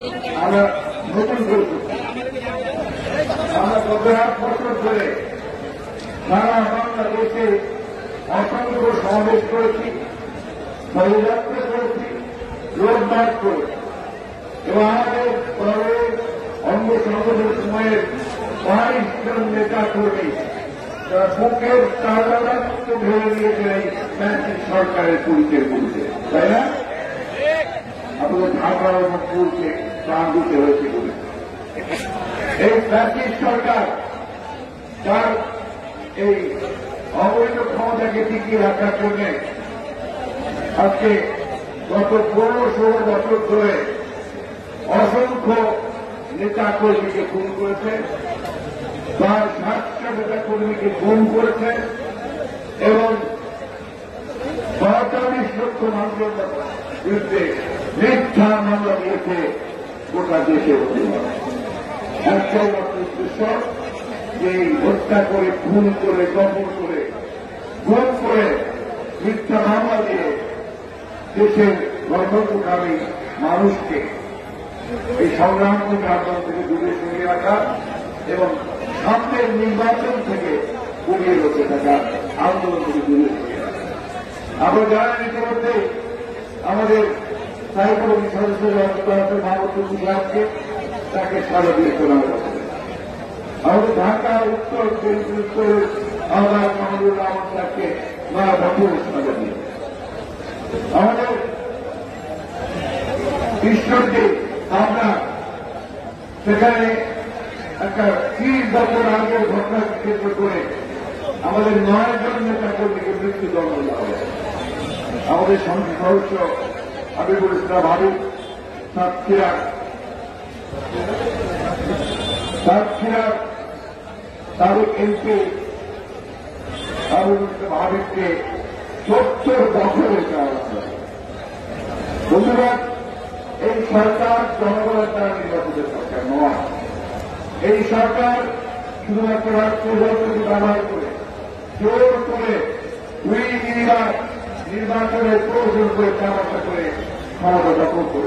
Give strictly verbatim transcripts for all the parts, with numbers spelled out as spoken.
আমরা নতুন করে আমরা গত এক বছর ধরে সারা বাংলাদেশে অসংখ্য সমাবেশ করেছি, পদযাত্রা করেছি, রোড মার্চ করেছি এবং আমাদের পরে অঙ্গ সংগঠনের সময়ের বাইশ জন নেতা কর্মী যারা বুকের তাজা রক্ত ধরে নিয়েছেন এই ব্যাংকিং সরকারের পুলিশের বিরুদ্ধে, তাই না? আপনাদের ঢাকা এবং পুলকে প্রাণ দিতে হয়েছে বলে এই ব্যাংকিং সরকার তার এই অবৈধ ক্ষমতাকে টিকিয়ে রাখার জন্য আজকে গত পনেরো ষোলো বছর ধরে অসংখ্য নেতা কর্মীকে খুন করেছে, প্রায় সাতশো নেতা কর্মীকে গুম করেছে এবং পঁয়তাল্লিশ লক্ষ মানুষের বিরুদ্ধে মিথ্যা মামলা দিয়েছে গোটা দেশে। একটাই মাত্র উদ্দেশ্য যে হত্যা করে, খুন করে, দমন করে, গুম করে, মিথ্যা মামলা দিয়ে দেশের গণতন্ত্রকামী মানুষকে এই সংগ্রামী আন্দোলন থেকে দূরে সরিয়ে রাখা এবং সামনের নির্বাচন থেকে কমিয়ে বসে থাকা আন্দোলন থেকে দূরে সরিয়ে রাখা। আমরা জানেন ইতিমধ্যে আমাদের স্থায়ী কমিটির সদস্য মাহমুদুল সাহেবকে তাকে সাজা দিয়ে তোলা হয়েছে। আমাদের ঢাকা উত্তর উত্তর আহ্বায়ক মাহমুদুর রহমান সাহেবকে নয়া বছর সাজা দিয়ে আমাদের ঈশ্বরকে আমরা সেখানে একটা তিরিশ বছর আগের ঘটনাকে কেন্দ্র করে আমাদের নয় জন নেতা কর্মীকে মৃত্যুদণ্ড দেওয়া হয়েছে। আমাদের সংসদ সদস্য হাবিবুল ইসলাম হাবিব, সাতক্ষীরা সাতক্ষীরা তারিখ এমপি হাবিবুল ইসলাম হাবিবকে সত্তর বছরের কারাদণ্ড। বন্ধুরা, এই সরকার জনগণের দ্বারা নির্বাচিত সরকার নয়। এই সরকার শুধুমাত্র রাষ্ট্রযন্ত্রকে ব্যবহার করে জোর করে দুই নির্বাচন নির্বাচনের প্রয়োজন করে চালাচা করে ক্ষমতা দখল করে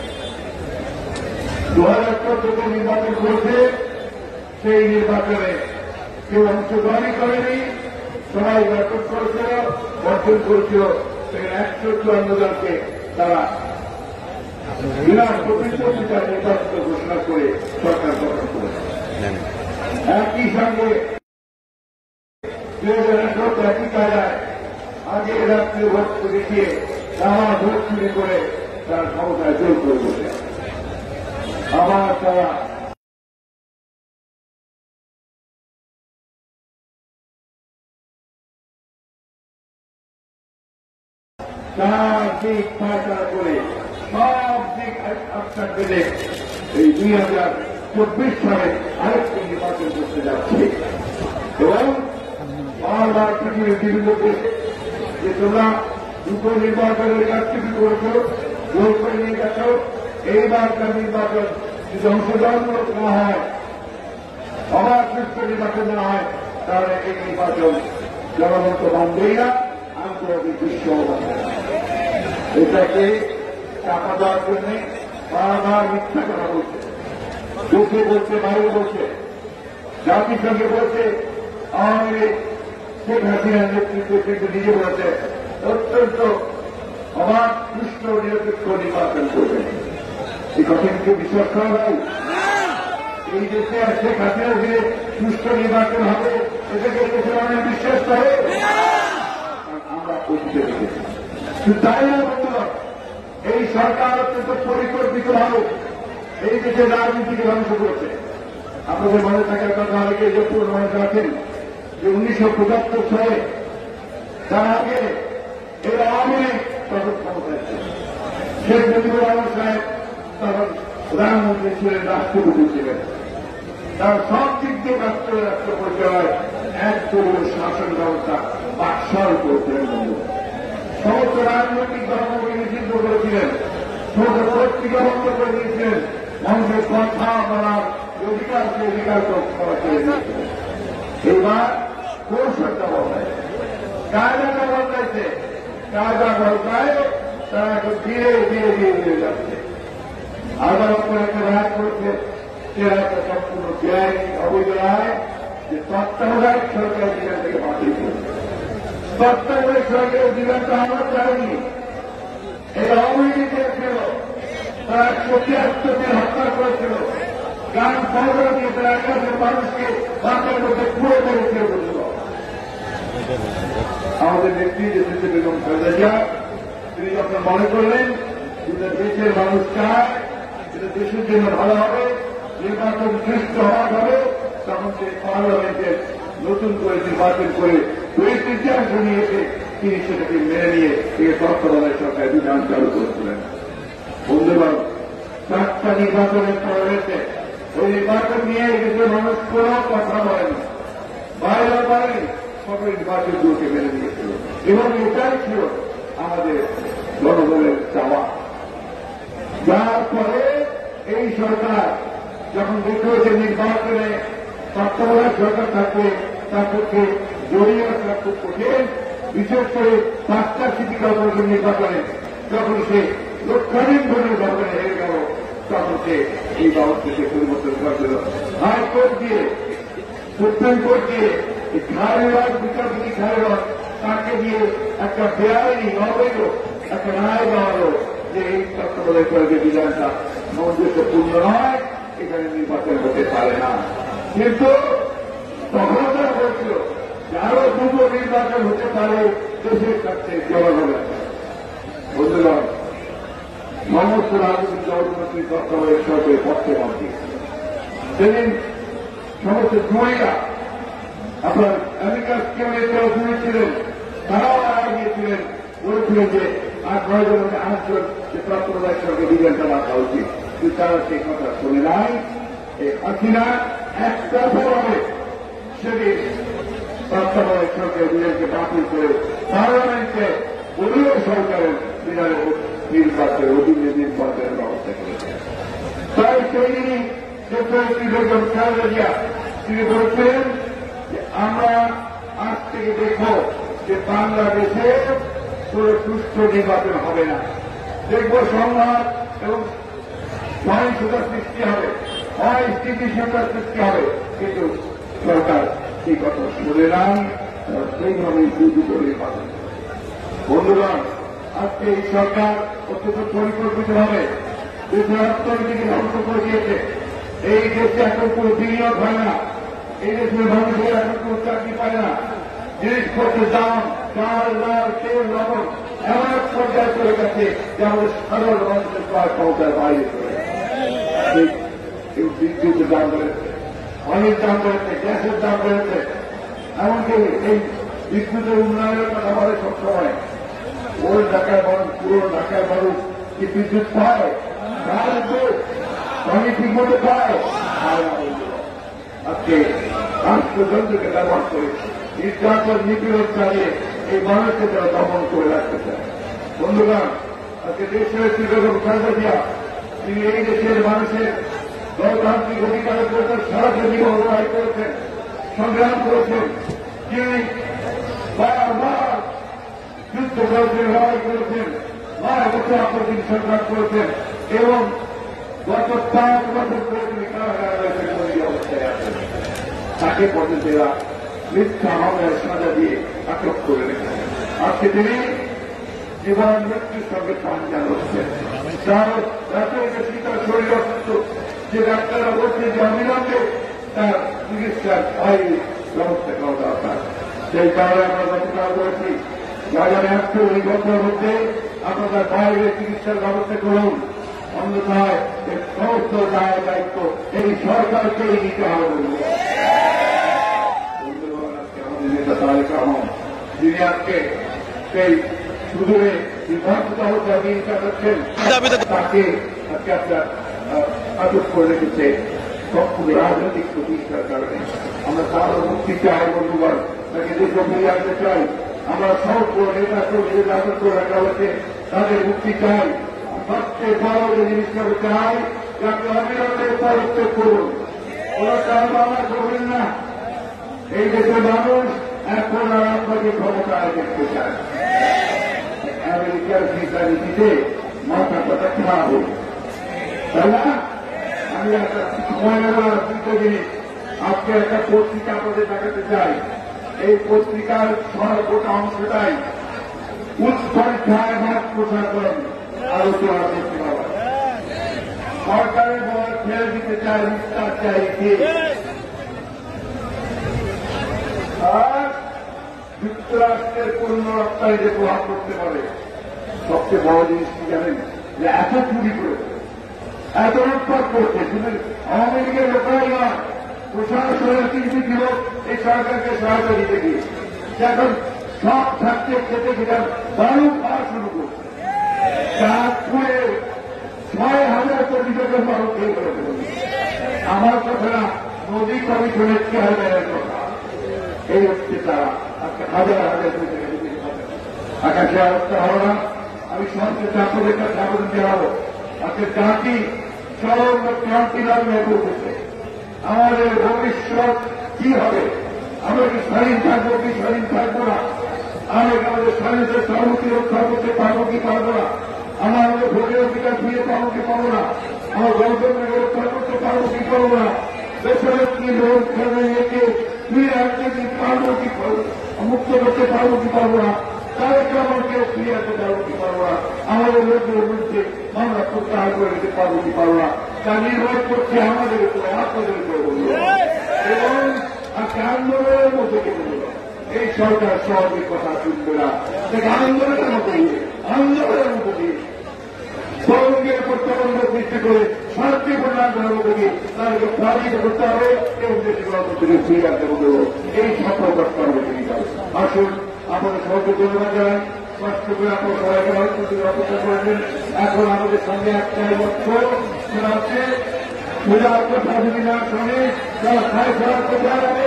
দু হাজার চোদ্দতে নির্বাচন করেছে। সেই নির্বাচনে কেউ অংশগ্রহণই করেনি, সবাই বয়কট করেছিল, বর্জন করেছিল। সেখানে একশো চুয়ান্ন জনকে তারা বিনা প্রতিদ্বন্দ্বিতার নির্বাচিত ঘোষণা করে সরকার গঠন করেছে। একই সঙ্গে দুই হাজার আঠারোতে একই কায়দায় আগে রাত্রে ভোট দেখিয়ে আমার ভোট চুরি করে তার ক্ষমতায় জোর করে বসে আবার তারা চার দিক পায়চারা করে সব দিক আটকাট বেঁধে এই দুই হাজার চব্বিশ সালে আরেকটি নির্বাচন করতে যাচ্ছে এবং বারবার পৃথিবীর বিভিন্ন দেশে যে তোমরা দুটো নির্বাচনের কাজটি করেছ, জোর করে নিয়ে গেছ, এইবারকার নির্বাচন যদি অংশগ্রহণমূলক না হয়, অবাধ সুস্থ নির্বাচন না হয়, তাহলে এই নির্বাচন জনগণ তো মানবেই না, আন্তর্জাতিক বিশ্ব এটাকে চাপা দেওয়ার জন্য বারবার মিথ্যা কথা বলছে, দেশে বলছে, বাইরে বলছে, জাতিসংঘে বলছে, আওয়ামী লীগ শেখ হাসিনার নেতৃত্বে কিন্তু নিজে বলেছে অত্যন্ত অবাধ সুষ্ঠু নিরপেক্ষ নির্বাচন করবে। এই কথাকে বিশ্বাস করা হয়? এই দেশে শেখ হাসিনার যে সুষ্ঠু নির্বাচন হবে এটাকে দেশের অনেক বিশ্বাস করে আমরা অতীতে দেখেছি। তাই না বন্ধুরা, এই সরকার অত্যন্ত পরিকল্পিতভাবে এই দেশের রাজনীতিকে ধ্বংস করেছে। আপনাদের মনে থাকার কথা অনেকে যে পুরো মনে রাখেন যে উনিশশো পঁচাত্তর সালে তার আগে এই আওয়ামী লীগ তখন ক্ষমতায় ছিল, শেখ মুজিবুর রহমান সাহেব তখন প্রধানমন্ত্রী ছিলেন, রাষ্ট্রপতি ছিলেন। তার সব দিক দিয়ে রাষ্ট্র রাষ্ট্র পরিচালনায় এক দলীয় শাসন ব্যবস্থা বাকশাল করেছিলেন। সমস্ত রাজনৈতিক দলকে নিষিদ্ধ করেছিলেন, সমস্ত পত্রিকা বন্ধ করে দিয়েছিলেন, মানুষের কথা বলার অধিকারকে অধিকার করা করে দিয়েছিলেন। এবার কৌশলটা বদলায়, কায়দাটা বদলাইছে, কায়দা বদলায়, তারা এখন ধীরে ধীরে ধীরে ধীরে যাচ্ছে। আদালত একটা রায় করেছে, সে রায়টা সম্পূর্ণ বেআইনি অবৈধ রায়, যে তত্ত্বাবধায়ক সরকার বিধান থেকে বাতিল করেছে। তত্ত্বাবধায়ক সরকারের বিধানটা আমরা চাইনি। এই আওয়ামী লীগের ছিল, তারা একশো তিয়াত্তর দিন হত্যা করেছিল, গান সরকার দিয়ে তারা একাধিক মানুষকে বাঁচার মধ্যে পুরো করে ছেড়ে বসল। আমাদের নেত্রী দেশে বেগম খালেদা জিয়া তিনি যখন মনে করলেন যে দেশের মানুষ চায়, যেটা দেশের জন্য ভালো হবে, নির্বাচন সুস্থ হওয়া হবে, তখন সে পার্লামেন্টের নতুন করে নির্বাচন করে দুই তৃতীয়াংশ নিয়েছে, তিনি সেটাকে মেনে নিয়ে এই তত্ত্বাবধায়ক সরকার বিধান চালু করেছিলেন। বন্ধুগণ, চারটা নির্বাচনের পর হয়েছে, ওই নির্বাচন নিয়ে দেশের মানুষ কোন কথা বলেন, বাইরে বলেন, সকল নির্বাচনগুলোকে মেনে নিয়েছিল এবং এটাই ছিল আমাদের জনগণের চাওয়া। যার ফলে এই সরকার যখন দেখল যে নির্বাচনে তত্ত্বাবধায়ক সরকার থাকবে, তার পক্ষে জড়িয়ে আসা খুব কঠিন, বিশেষ করে পাঁচটা সিটি কর্পোরেশন নির্বাচনে যখন সে লক্ষাধিক ভোটের ব্যবধানে হেরে গেল, তখন সে এই ব্যবস্থাকে পরিবর্তন করেছিল। হাইকোর্ট দিয়ে, সুপ্রিম কোর্ট দিয়ে, খালেদার বিচারপতি খালেদার তাকে দিয়ে একটা বেআইনি অবৈধ একটা রায় দেওয়া হল যে এই তত্ত্বাবধায়ক সরকারের বিধানটা সামঞ্জস্যপূর্ণ নয়, এখানে নির্বাচন হতে পারে না। কিন্তু তখন তারা বলছিল যে আরো দুটো নির্বাচন হতে পারে দেশের কাছে জনগণের। বন্ধুগণ, সমস্ত রাজনৈতিক দলমন্ত্রী তত্ত্বাবধায়ক সরকারের পক্ষে মত দিয়েছে। সেদিন সমস্ত জুড়িরা আপনার আমেরিকার কেউ শুনেছিলেন, তারাও আগে গিয়েছিলেন, বলেছিলেন যে আট নয় জন আট জন যে তত্ত্বাবধায়ক সরকারের বিধানটা রাখা উচিত, কিন্তু তারা সেই কথা শুনে নাই। এই হাসিনা একটা ভাবে সেদিন তত্ত্বাবধায়ক সরকারের বিধানকে বাতিল করে পার্লামেন্টে দলীয় সরকারের বিধানের নির্বাচনের অধীনে নির্বাচনের ব্যবস্থা করেছে। তাই সেই দিনই দেশনেত্রী বেগম খালেদা জিয়া তিনি বলছিলেন যে আমরা আজ থেকে দেখব যে বাংলাদেশে কোনো সুষ্ঠু নির্বাচন হবে না, দেখব সংঘাত এবং সহিংসতার সৃষ্টি হবে, অস্থিতিশীলতার সৃষ্টি হবে। কিন্তু সরকার এই কথা শুনে নাই, সেইভাবেই দুটো নির্বাচন। বন্ধুগণ, আজকে এই সরকার অত্যন্ত পরিকল্পিতভাবে দেশের অর্থনীতিকে ধ্বংস করে দিয়েছে। এই দেশে এখন কোনো বিনিয়োগ হয় না, এই দেশের মানুষের এখন কোনো চাকরি পায় না, জিনিসপত্রের দাম চাল ডাল তেল লবণ এমন এক পর্যায়ে চলে গেছে যে আমাদের সাধারণ মানুষের প্রায় ক্ষমতার বাইরে চলে গেছে। বিদ্যুতের দাম বেড়েছে, পানির দাম বেড়েছে, গ্যাসের দাম বেড়েছে, এমনকি এই বিদ্যুতের উন্নয়নের কথা বলে সবসময়। ওই ঢাকায় মানুষ, পুরো ঢাকায় মানুষ কি বিদ্যুৎ পায়? পানি ঠিক মতো পায়? আজকে রাষ্ট্রযন্ত্রকে ব্যবহার করে নির্যাতন নিপীড়ন চালিয়ে এই মানুষকে তারা দমন করে রাখতে চায়। বন্ধুগণ, আজকে দেশের বেগম খালেদা জিয়া তিনি এই দেশের মানুষের গণতান্ত্রিক অধিকারের জন্য সারাটা জীবন লড়াই করেছেন, সংগ্রাম করেছেন। তিনি বারবার যুদ্ধ করেছেন, লড়াই করেছেন, নয় বছর আপত্তির সংগ্রাম করেছেন এবং গত পাঁচ বছর ধরে তিনি কারাগারে রয়েছেন, বন্দী অবস্থায় আছেন। তাকে পর্যন্ত এরা মিথ্যা মামলার সাজা দিয়ে আটক করে রেখেছেন। আজকে তিনি জীবন মৃত্যুর সঙ্গে পাঞ্জা লড়ছেন। তার রাতের কাছে তার শরীর অসুস্থ, যে ডাক্তাররা বলছে যে অবিলম্বে তার চিকিৎসার আইনি ব্যবস্থা করা দরকার। সেই কারণে আমরা গতকাল বলেছি আগামী একশো এই বছরের মধ্যে আপনাদের বাইরে চিকিৎসার ব্যবস্থা করুন, অন্যথায় এর সমস্ত দায় দায়িত্ব এই সরকারকেই নিতে হবে। আমাদের নেতা তারেক রহমান যিনি আজকে সেই সুদূরে বিভক্ত অবস্থায় চিকিৎসা করছেন, তাকে আজকে আপনার আটক করে রেখেছে সম্পূর্ণ রাজনৈতিক প্রতিষ্ঠার কারণে। আমরা তার মুক্তি চাই, বন্ধুগণ, তাকে দেশে ফিরে আসতে চাই। আমরা সব নেতা কর্মীদের আটক করে রাখা হয়েছে, তাদের মুক্তি চাই। সবচেয়ে বড় যে জিনিসটা চাই যাকে অবিলম্বে পদক্ষেপ করুন, ওরা চাল বাংলা করবেন না। এই দেশের মানুষ এখন আর আপনাকে ক্ষমতায় দেখতে চায়। আমেরিকার ভিসা নীতিতে মাথা কথা খারাপ হোক, তাই না? আমি একটা সময় নেব দুটো জিনিস। আজকে একটা পত্রিকা আপনাদের দেখাতে চাই। এই পত্রিকার সর্বটা অংশটাই উৎপরীক্ষায় মাঠ প্রশাসন আলোচনা করতে হবে। সরকারের বল ছেড়ে দিতে চায়, বিস্তার চাই আর যুক্তরাষ্ট্রের পণ্য রপ্তানিতে প্রভাব করতে পারে। সবচেয়ে বড় জিনিস কি জানেন? যে এত চুরি করেছে, এত উৎপাদ করছে, শুধু আওয়ামী লীগের লোকেরাই নয়, প্রশাসনের কিছু লোক এই সরকারকে সহায়তা দিতে গিয়ে এখন সব থাকতে খেতে খেতে বারু খাওয়া শুরু করছে। চাঁদপুরে ছয় হাজার কোটি টাকা বারু খেয়ে ফেলেছে। আমার কথা না, নদী কমিশনের চেয়ারম্যানের কথা। এই হচ্ছে তারা আজকে হাজার হাজার কোটি টাকা দিতে পারে। আকাশে অবস্থা হবে না। আমি সবচেয়ে আপনাদের কাছে আবেদন জানাবো, আজকে জাতি চরম ক্রান্তি লাগবে উঠেছে। আমাদের ভবিষ্যৎ কি হবে? আমরা কি স্বাধীন থাকবো কি স্বাধীন থাকবো না? আমরা আমাদের স্বাধীনতার সর্বতি রক্ষা করতে পারবো কি পারবো না? আমরা আমাদের ভোটের অধিকার ফিরে পাবো কি পাবো না? আমার গণতন্ত্রকে রক্ষা করতে পারবো কি পারবো না? দেশের কি লোক রেখে ফিরে আসতে কি পারবো কি মুক্ত করতে পারবো কি পারবো না? তাদেরকে আমাকে ফিরে আসতে পারবো কি পারবো না? আমাদের লোকের বিরুদ্ধে আমরা প্রত্যাহার করে দিতে পারবো কি পারবো না? তা নির্ভর করছে আমাদের উপরে, আপনাদের উপরে বলল এবং আজকে আন্দোলনের মধ্যে কেটে দিল। এই সরকার সহজে কথা শুনবে না, আন্দোলনের মতো দিয়ে আন্দোলনের মতো দিয়ে তরুণদের প্রত্যাবন্ধ সৃষ্টি করে শান্তিপূর্ণ আন্দোলনের মতো দিয়ে তাদেরকে পরাজিত করতে হবে এবং দেশের গণতন্ত্রকে ফিরে আসতে হবে। এই সফল করতে হবে তিনি। আসুন আমাদের সহজে ধন্যবাদ জানাই। কষ্ট করে আপনার সবাইকে অপেক্ষা করেছেন। এখন আমাদের সঙ্গে একটাই লক্ষ্য, সেটা হচ্ছে পূজার কথা যদি না শোনে তারা খাই ফেরার কোথায় যাবে?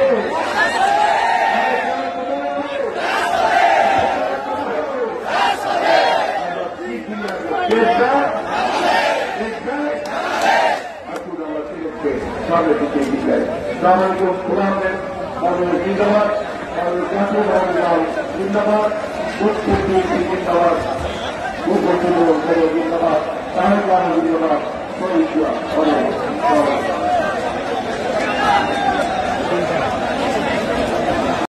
জিন্দাবাদ, জিন্দাবাদ, জিন্দাবাদ, জিন্দাবাদ, তাহলে জিন্দাবাদ,